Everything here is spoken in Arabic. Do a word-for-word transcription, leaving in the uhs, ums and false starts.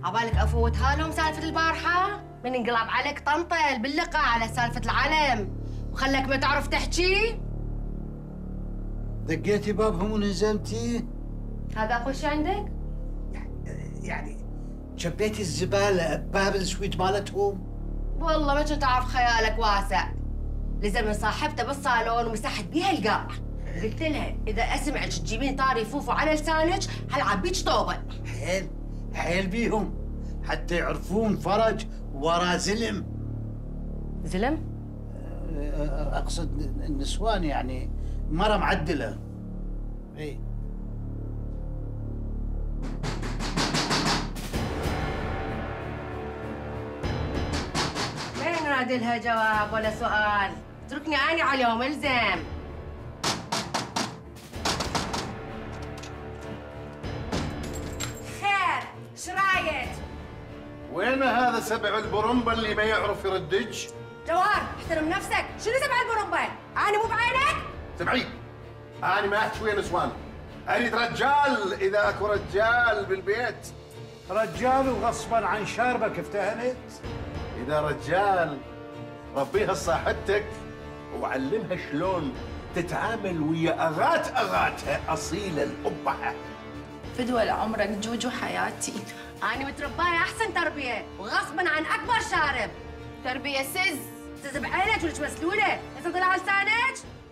عبالك افوتها لهم سالفه البارحه؟ من انقلب عليك طنطل باللقاء على سالفه العلم وخلك ما تعرف تحكي؟ دقيتي بابهم ونزلتي؟ هذا اقول شي عندك؟ يعني شبيتي الزباله بباب السويت مالتهم؟ والله ما كنت اعرف خيالك واسع. لزمن صاحبته بالصالون ومسحت بيها القاع. قلت لها اذا اسمعك تجيبين طاري فوفو على لسانك هلعب بيك طوبه. حيل حيل بيهم حتى يعرفون فرج ورا زلم. زلم؟ اقصد النسوان، يعني مره معدله. اي ما ينادي لها جواب ولا سؤال. اتركني اني عليهم الزم. خير شرايط؟ وين هذا سبع البرمبة اللي ما يعرف يردج؟ جوار احترم نفسك. شنو سبع البرمبة؟ انا مو بعينك؟ سمعي، انا ما احكي ويا نسوان، اريد رجال اذا اكو رجال بالبيت. رجال وغصبا عن شاربك افتهمت؟ اذا رجال ربيها صاحبتك وعلمها شلون تتعامل ويا اغات اغاتها اصيله القبعه. فدوى لعمرك جوجو حياتي. انا متربايه احسن تربيه وغصبا عن اكبر شارب. تربية سز. سز بعينك ولك مسلوله، لسه طلع لسانك؟